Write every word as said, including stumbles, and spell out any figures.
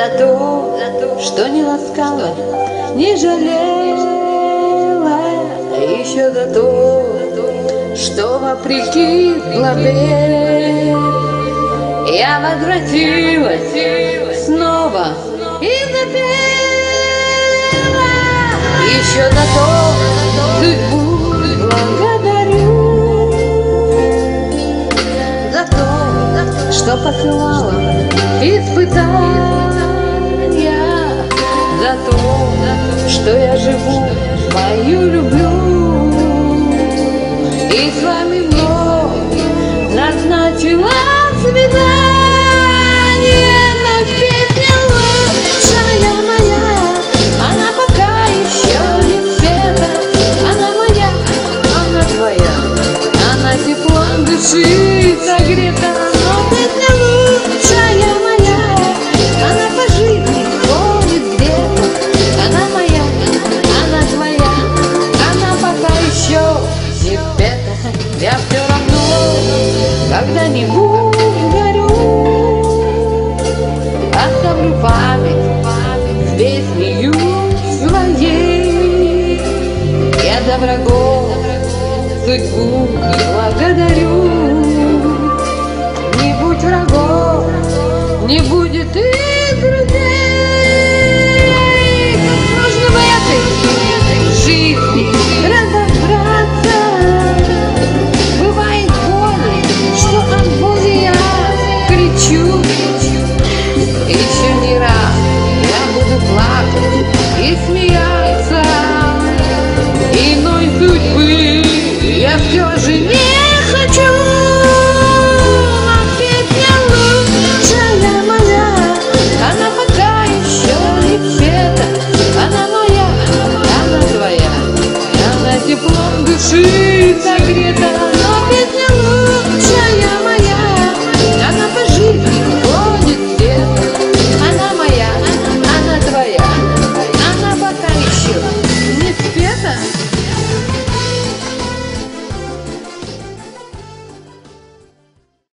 за то, что не ласкала, не жалела, еще за то, что вопреки главе я возвратилась снова и запела. Еще за то судьбу благодарю, за то, что посылала испытания, за то, что я живу, мою люблю, и с вами вновь назначила свидание. Но песня лучшая моя, она пока еще не спета, она моя, она твоя, она теплом дышит, согрета. Но песня лучшая моя, она по жизни ходит где-то, она моя, она твоя, она пока еще не спета. Я все равно когда-нибудь горю, оставлю память с песнею своей. Я за врагов судьбу благодарю. Не будь врагов, не будет и друзей. Нужно в этой жизни разобраться. Бывает больно, что от боли я кричу. Еще не раз я буду плакать и смеяться. Иной судьбы я все же не